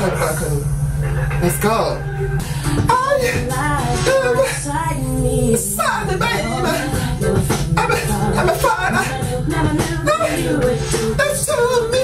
check back, honey. Let's go. I am sorry, baby. I'm a father. That's me.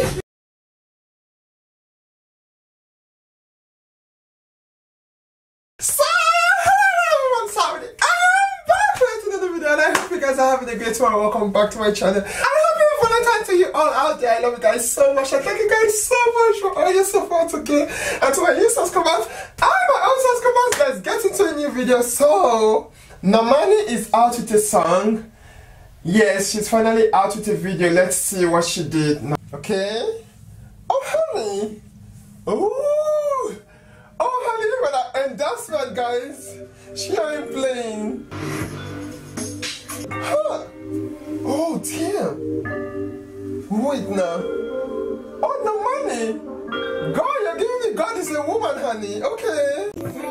So, hello everyone, sorry. I'm back with another video and I hope you guys are having a great one. Welcome back to my channel. I hope you have Valentine to you all out there. I love you guys so much. I thank you guys so much for all your support, okay? And to my new subscribers and my old subscribers, let's get into a new video. So, Normani is out with a song. Yes, she's finally out with a video. Let's see what she did now. Okay? Oh, honey. Ooh. Oh, honey, look at that endorsement, guys. She ain't playing. Huh. Oh, damn. Wait now. Oh, Normani. God, you're giving me God is a woman, honey. Okay.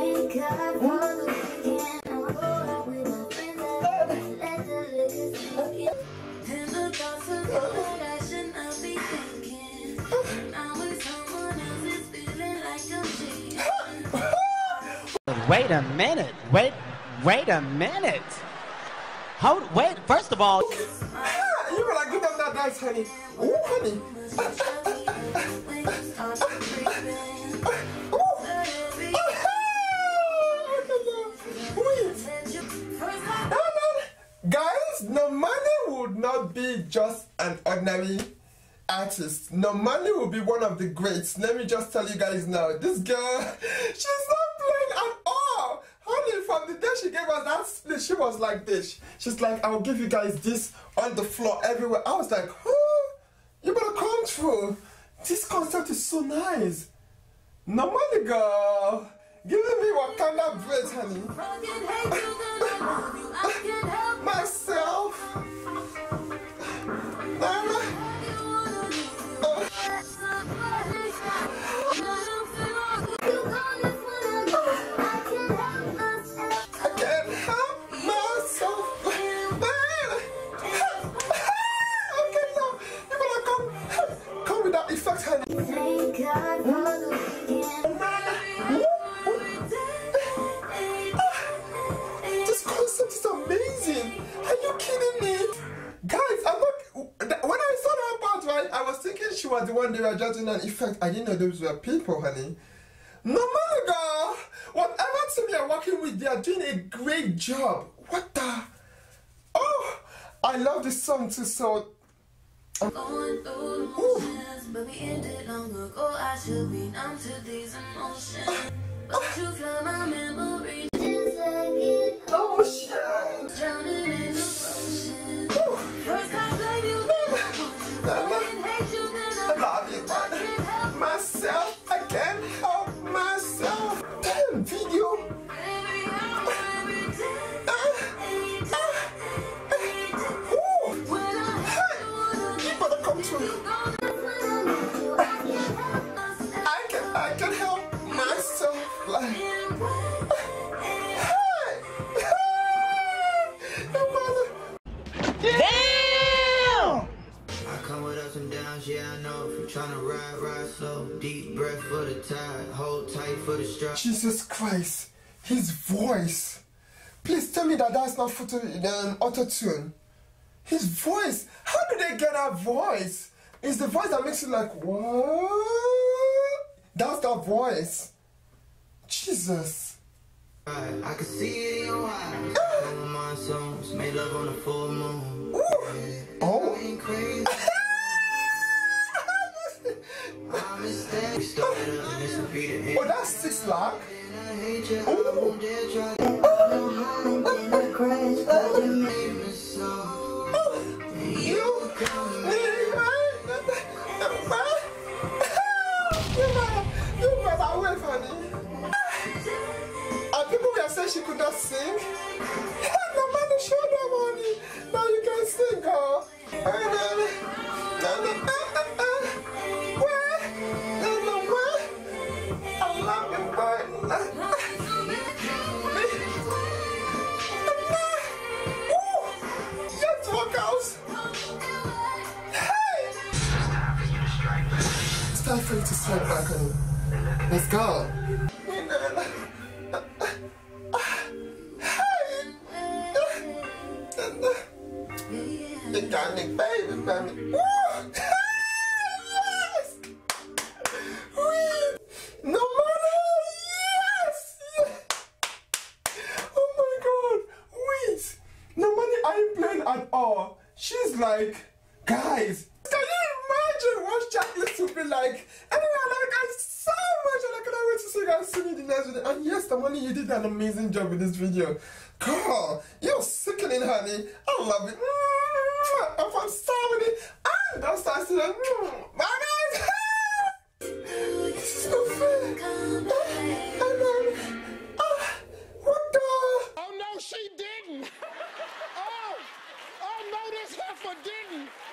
Wait a minute. Wait a minute. Wait, first of all. You better give them that dance, honey. Oh, honey. Guys, Normani would not be just an ordinary artist. Normani will be one of the greats. Let me just tell you guys now. This girl, she's not playing at all. Honey, from the day she gave us that split, she was like this. She's like, I'll give you guys this on the floor everywhere. I was like, oh, you better come through. This concept is so nice. Normani girl, giving me what kind of braids, honey. Myself. This concept is amazing. Are you kidding me? Guys, I'm not. When I saw that part, right, I was thinking she was the one they were just doing an effect. I didn't know those were people, honey. Normani girl, whatever team you're working with, they are doing a great job. What the? Oh, I love this song too, so. Going through the motions, but we ended long ago. I should be numb to these emotions, but you flood my memory just like it. Oh shit! Drowning in the ocean. First I blame you, then I hate you, then I love you, myself. I can't help myself. Damn video. I can help myself. Like, Damn! I come with ups and downs, yeah, I know. If you're trying to ride slow. Deep breath for the tide, hold tight for the strap. Jesus Christ, his voice. Please tell me that that's not auto-tune. His voice. How did they get that voice? It's the voice that makes you like, what? That's that voice. Jesus. I can see it in your eyes. All of my songs made love on the full moon. Oh. Ain't crazy. I'm mistaken. We started up and this will be the end. Oh, that's 6 lakh. I hate you. I Oh. won't dare try to crash. You made me so. You better wait, honey. And people were saying she could not sing. Normani showed them, honey. Now you can sing, girl. I love you, boy. Let's walk out. Hey! Let's go. You got me, baby. Yes! Normani, yes! Oh my God, wait. Normani, I ain't playing at all. She's like, guys, can you imagine what checklist would be like? Anyway, I like her so much, and I cannot wait to see you guys soon in the next video. And yes, Normani, you did an amazing job with this video. Girl, you're sickening, honey. I love it. I'm from Saudi, and don't start to the bye guys. This is so fair. What the? Oh no, she didn't. Oh no, this heifer didn't.